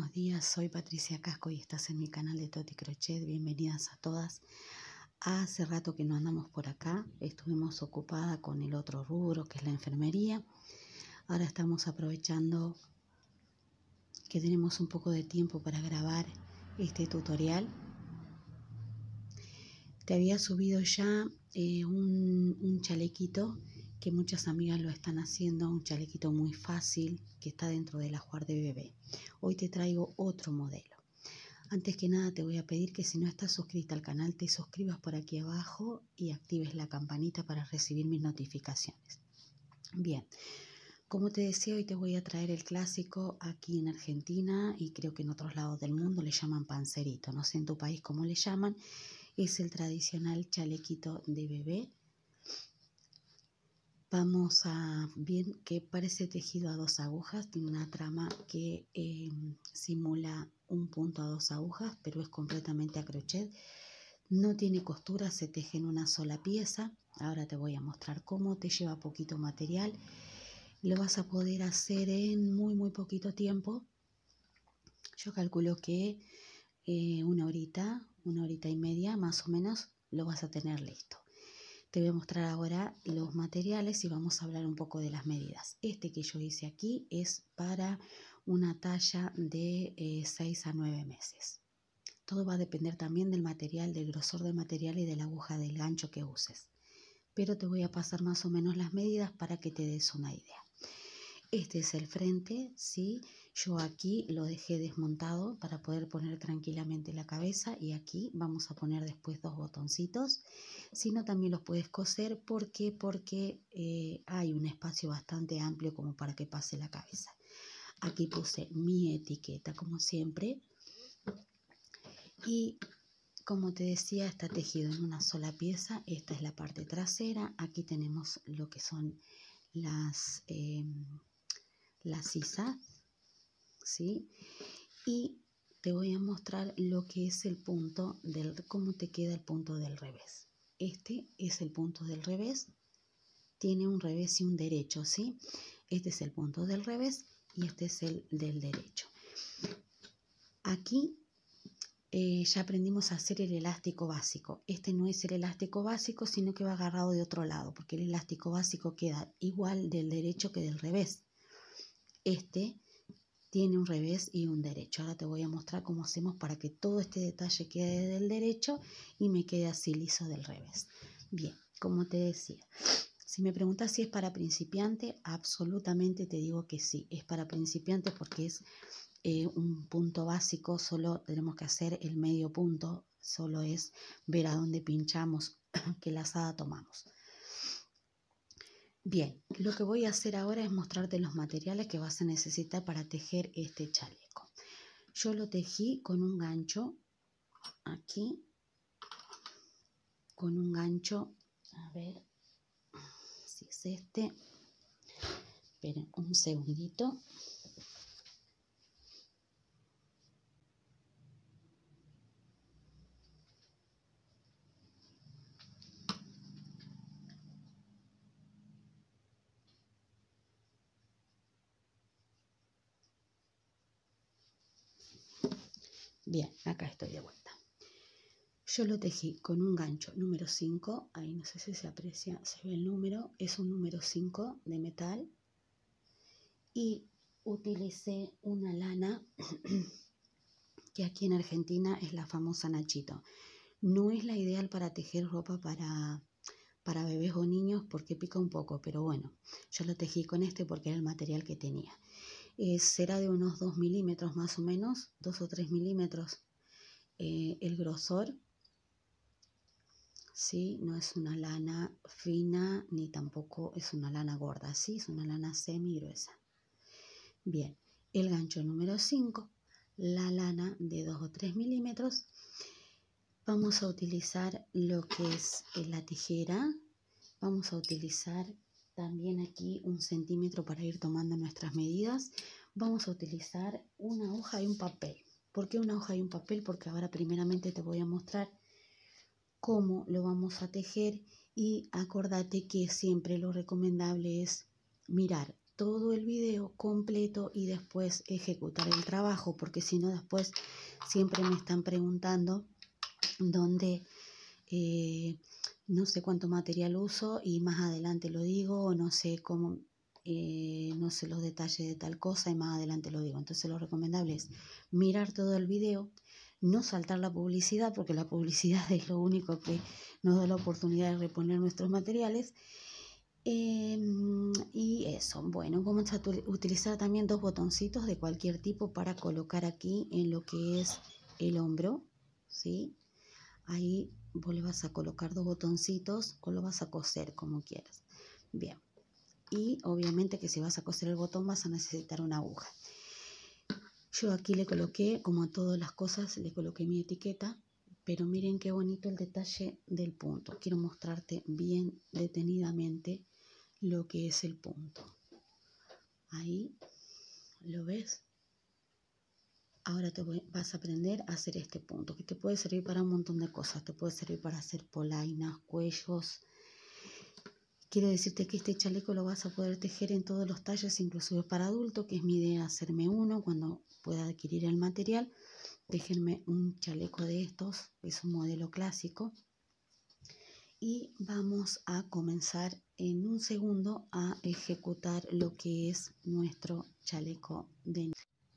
buenos días, soy Patricia Casco y estás en mi canal de Toti Crochet. Bienvenidas a todas. Hace rato que no andamos por acá, estuvimos ocupadas con el otro rubro que es la enfermería. Ahora estamos aprovechando que tenemos un poco de tiempo para grabar este tutorial. Te había subido ya un chalequito que muchas amigas lo están haciendo, un chalequito muy fácil que está dentro del ajuar de bebé. Hoy te traigo otro modelo. Antes que nada te voy a pedir que si no estás suscrita al canal te suscribas por aquí abajo y actives la campanita para recibir mis notificaciones. Bien, como te decía, hoy te voy a traer el clásico. Aquí en Argentina y creo que en otros lados del mundo le llaman pancerito, no sé en tu país cómo le llaman. Es el tradicional chalequito de bebé. Vamos a bien que parece tejido a 2 agujas, tiene una trama que simula un punto a 2 agujas, pero es completamente a crochet. No tiene costura, se teje en una sola pieza. Ahora te voy a mostrar cómo, te lleva poquito material. Lo vas a poder hacer en muy poquito tiempo. Yo calculo que una horita y media más o menos lo vas a tener listo. Te voy a mostrar ahora los materiales y vamos a hablar un poco de las medidas. Este que yo hice aquí es para una talla de 6 a 9 meses. Todo va a depender también del material, del grosor del material y de la aguja del gancho que uses. Pero te voy a pasar más o menos las medidas para que te des una idea. Este es el frente, ¿sí? Yo aquí lo dejé desmontado para poder poner tranquilamente la cabeza y aquí vamos a poner después 2 botoncitos. Si no, también los puedes coser. ¿Por qué? Porque hay un espacio bastante amplio como para que pase la cabeza. Aquí puse mi etiqueta como siempre y como te decía está tejido en una sola pieza. Esta es la parte trasera. Aquí tenemos lo que son las sisas, ¿sí? Y te voy a mostrar lo que es el punto cómo te queda el punto del revés. Este es el punto del revés, tiene un revés y un derecho, ¿sí? Este es el punto del revés y este es el del derecho. Aquí ya aprendimos a hacer el elástico básico. Este no es el elástico básico, sino que va agarrado de otro lado, porque el elástico básico queda igual del derecho que del revés. Este tiene un revés y un derecho. Ahora te voy a mostrar cómo hacemos para que todo este detalle quede del derecho y me quede así liso del revés. Bien, como te decía, si me preguntas si es para principiante, absolutamente te digo que sí, es para principiantes porque es un punto básico. Solo tenemos que hacer el medio punto, solo es ver a dónde pinchamos, qué lazada tomamos. Bien, lo que voy a hacer ahora es mostrarte los materiales que vas a necesitar para tejer este chaleco. Yo lo tejí con un gancho, aquí, con un gancho, a ver si es este, esperen un segundito. Bien, acá estoy de vuelta. Yo lo tejí con un gancho número 5, ahí no sé si se aprecia, se ve el número, es un número 5 de metal. Y utilicé una lana que aquí en Argentina es la famosa Nachito. No es la ideal para tejer ropa para bebés o niños porque pica un poco, pero bueno, yo lo tejí con este porque era el material que tenía. Será de unos 2 milímetros más o menos, 2 o 3 milímetros el grosor. ¿Sí? No es una lana fina ni tampoco es una lana gorda, ¿sí? Es una lana semi gruesa. Bien, el gancho número 5, la lana de 2 o 3 milímetros. Vamos a utilizar lo que es la tijera. Vamos a utilizar también aquí 1 centímetro para ir tomando nuestras medidas. Vamos a utilizar una hoja y un papel. ¿Por qué una hoja y un papel? Porque ahora primeramente te voy a mostrar cómo lo vamos a tejer y acordate que siempre lo recomendable es mirar todo el video completo y después ejecutar el trabajo, porque si no después siempre me están preguntando dónde, no sé cuánto material uso y más adelante lo digo, o no sé cómo, no sé los detalles de tal cosa y más adelante lo digo. Entonces lo recomendable es mirar todo el video, no saltar la publicidad, porque la publicidad es lo único que nos da la oportunidad de reponer nuestros materiales. Y eso, bueno, vamos a utilizar también 2 botoncitos de cualquier tipo para colocar aquí en lo que es el hombro, ¿sí? Ahí vos le vas a colocar 2 botoncitos o lo vas a coser como quieras. Bien, y obviamente que si vas a coser el botón vas a necesitar una aguja. Yo aquí le coloqué, como a todas las cosas, le coloqué mi etiqueta, pero miren qué bonito el detalle del punto. Quiero mostrarte bien detenidamente lo que es el punto. Ahí, ¿lo ves? Ahora vas a aprender a hacer este punto, que te puede servir para un montón de cosas. Te puede servir para hacer polainas, cuellos. Quiero decirte que este chaleco lo vas a poder tejer en todos los talles, inclusive para adulto, que es mi idea hacerme uno cuando pueda adquirir el material. Tejerme un chaleco de estos, es un modelo clásico. Y vamos a comenzar en un segundo a ejecutar lo que es nuestro chaleco de...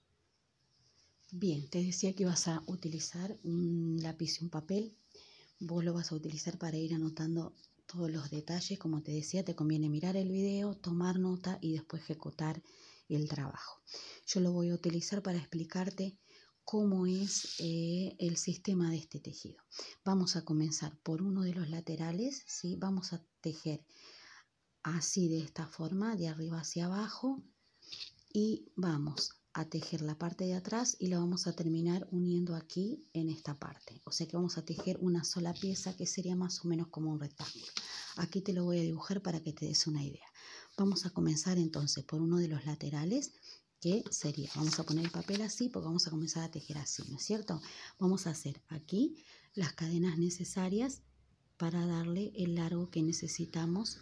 Bien, te decía que vas a utilizar un lápiz y un papel. Vos lo vas a utilizar para ir anotando todos los detalles. Como te decía, te conviene mirar el video, tomar nota y después ejecutar el trabajo. Yo lo voy a utilizar para explicarte cómo es el sistema de este tejido. Vamos a comenzar por uno de los laterales, ¿sí? Vamos a tejer así, de esta forma, de arriba hacia abajo, y vamos a tejer la parte de atrás y la vamos a terminar uniendo aquí en esta parte. O sea que vamos a tejer una sola pieza que sería más o menos como un rectángulo. Aquí te lo voy a dibujar para que te des una idea. Vamos a comenzar entonces por uno de los laterales, que sería, vamos a poner el papel así porque vamos a comenzar a tejer así, ¿no es cierto? Vamos a hacer aquí las cadenas necesarias para darle el largo que necesitamos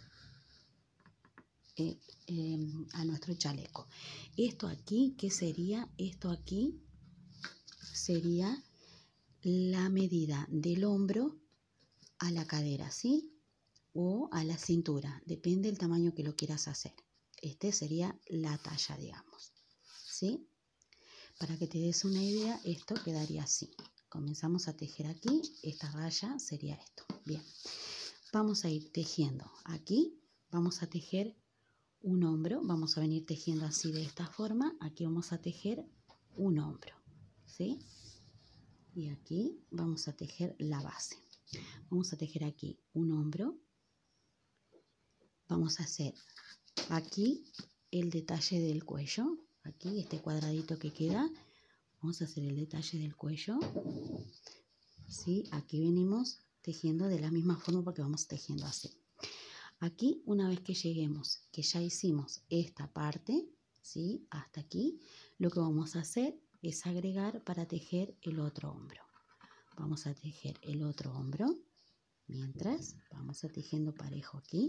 a nuestro chaleco. Esto aquí, ¿qué sería? Esto aquí sería la medida del hombro a la cadera, ¿sí? O a la cintura, depende del tamaño que lo quieras hacer. Este sería la talla, digamos, ¿sí? Para que te des una idea, esto quedaría así. Comenzamos a tejer aquí, esta raya sería esto. Bien, vamos a ir tejiendo aquí, vamos a tejer un hombro, vamos a venir tejiendo así de esta forma. Aquí vamos a tejer un hombro, ¿sí? Y aquí vamos a tejer la base. Vamos a tejer aquí un hombro. Vamos a hacer aquí el detalle del cuello. Aquí este cuadradito que queda. Vamos a hacer el detalle del cuello. ¿Sí? Aquí venimos tejiendo de la misma forma porque vamos tejiendo así. Aquí, una vez que lleguemos, que ya hicimos esta parte, ¿sí? Hasta aquí, lo que vamos a hacer es agregar para tejer el otro hombro. Vamos a tejer el otro hombro, mientras vamos a tejiendo parejo aquí.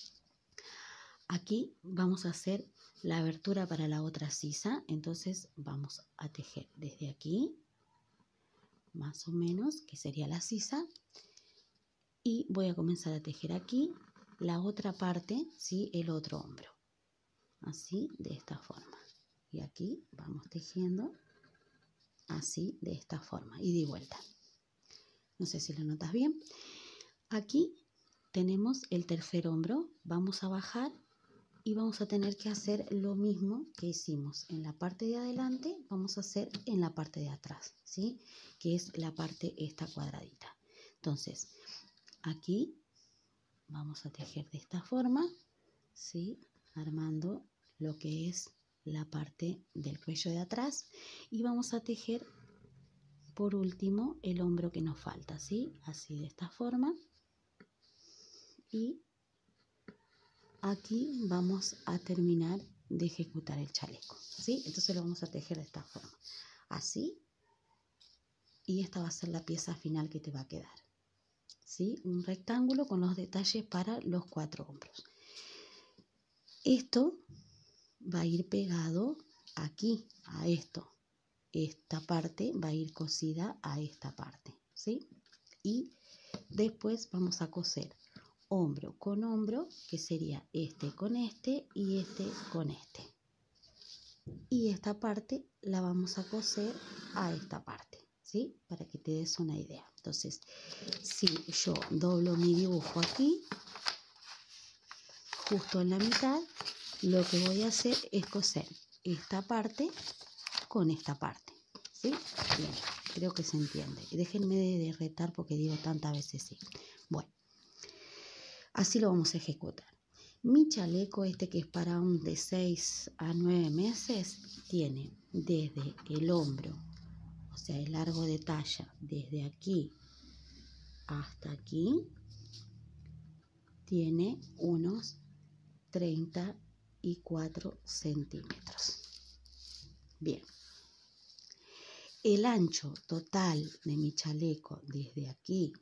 Aquí vamos a hacer la abertura para la otra sisa, entonces vamos a tejer desde aquí, más o menos, que sería la sisa, y voy a comenzar a tejer aquí la otra parte, ¿sí? El otro hombro, así, de esta forma. Y aquí vamos tejiendo así, de esta forma, y de vuelta. No sé si lo notas bien. Aquí tenemos el tercer hombro, vamos a bajar y vamos a tener que hacer lo mismo que hicimos en la parte de adelante, vamos a hacer en la parte de atrás, ¿sí? Que es la parte esta cuadradita. Entonces, aquí vamos a tejer de esta forma, ¿sí? Armando lo que es la parte del cuello de atrás y vamos a tejer por último el hombro que nos falta, ¿sí? Así, de esta forma. Y aquí vamos a terminar de ejecutar el chaleco, ¿sí? Entonces lo vamos a tejer de esta forma, así, y esta va a ser la pieza final que te va a quedar, ¿sí? Un rectángulo con los detalles para los 4 hombros. Esto va a ir pegado aquí, a esto. Esta parte va a ir cosida a esta parte, ¿sí? Y después vamos a coser hombro con hombro, que sería este con este y este con este. Y esta parte la vamos a coser a esta parte, ¿sí? Para que te des una idea. Entonces, si yo doblo mi dibujo aquí, justo en la mitad, lo que voy a hacer es coser esta parte con esta parte, ¿sí? Bien, creo que se entiende. Déjenme de retar porque digo tantas veces sí. Bueno, así lo vamos a ejecutar. Mi chaleco, este que es para un de 6 a 9 meses, tiene desde el hombro, o sea, el largo de talla, desde aquí hasta aquí, tiene unos 34 centímetros. Bien. El ancho total de mi chaleco desde aquí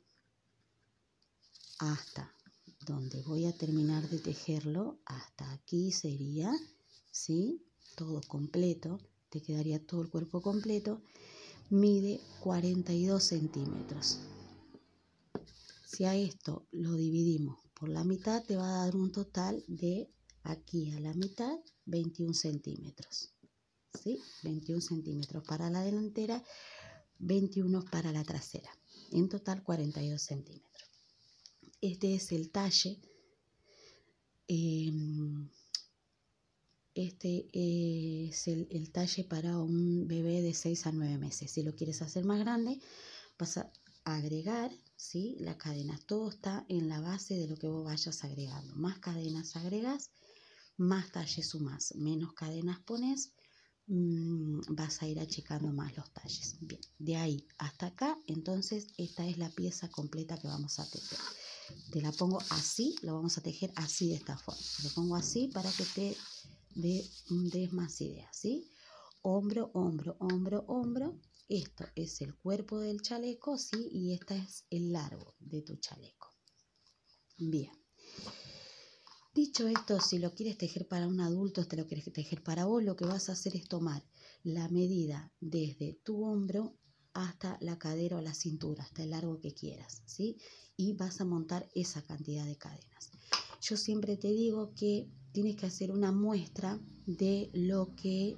hasta donde voy a terminar de tejerlo, hasta aquí sería, ¿sí? Todo completo, te quedaría todo el cuerpo completo, mide 42 centímetros. Si a esto lo dividimos por la mitad, te va a dar un total de aquí a la mitad 21 centímetros. ¿Sí? 21 centímetros para la delantera, 21 para la trasera. En total 42 centímetros. Este es el talle. Este es el talle para un bebé de 6 a 9 meses. Si lo quieres hacer más grande, vas a agregar, ¿sí? La cadena. Todo está en la base de lo que vos vayas agregando. Más cadenas agregas, más talle sumás. Menos cadenas pones, vas a ir achicando más los talles. Bien, de ahí hasta acá, entonces esta es la pieza completa que vamos a tejer. Te la pongo así, lo vamos a tejer así, de esta forma. Lo pongo así para que te des más ideas, ¿sí? Hombro, hombro, hombro, hombro. Esto es el cuerpo del chaleco, ¿sí? Y este es el largo de tu chaleco. Bien. Dicho esto, si lo quieres tejer para un adulto, te lo quieres tejer para vos, lo que vas a hacer es tomar la medida desde tu hombro hasta la cadera o la cintura, hasta el largo que quieras, ¿sí? Y vas a montar esa cantidad de cadenas. Yo siempre te digo que tienes que hacer una muestra de lo que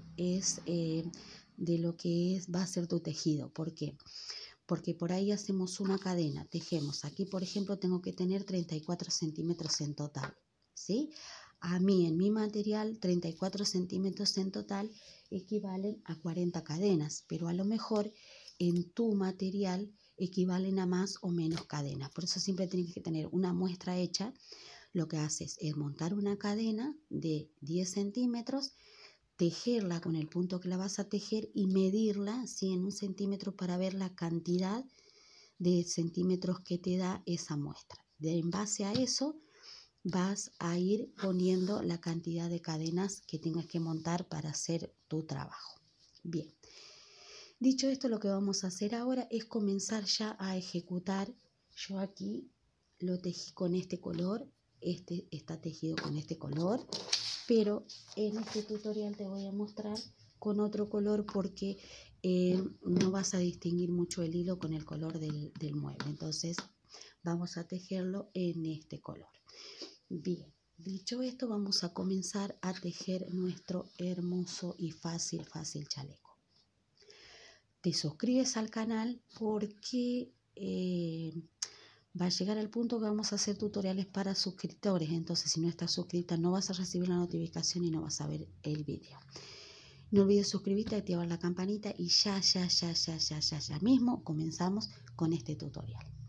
va a ser tu tejido. ¿Por qué? Porque por ahí hacemos una cadena, tejemos. Aquí, por ejemplo, tengo que tener 34 centímetros en total, ¿sí? A mí, en mi material, 34 centímetros en total equivalen a 40 cadenas, pero a lo mejor en tu material equivalen a más o menos cadenas. Por eso siempre tienes que tener una muestra hecha. Lo que haces es montar una cadena de 10 centímetros, tejerla con el punto que la vas a tejer y medirla, ¿sí? En 1 centímetro para ver la cantidad de centímetros que te da esa muestra. En base a eso vas a ir poniendo la cantidad de cadenas que tengas que montar para hacer tu trabajo. Bien. Dicho esto, lo que vamos a hacer ahora es comenzar ya a ejecutar. Yo aquí lo tejí con este color, este está tejido con este color, pero en este tutorial te voy a mostrar con otro color porque no vas a distinguir mucho el hilo con el color del mueble. Entonces vamos a tejerlo en este color. Bien, dicho esto, vamos a comenzar a tejer nuestro hermoso y fácil chaleco. Te suscribes al canal porque va a llegar al punto que vamos a hacer tutoriales para suscriptores. Entonces, si no estás suscrita, no vas a recibir la notificación y no vas a ver el vídeo. No olvides suscribirte, activar la campanita y ya mismo comenzamos con este tutorial.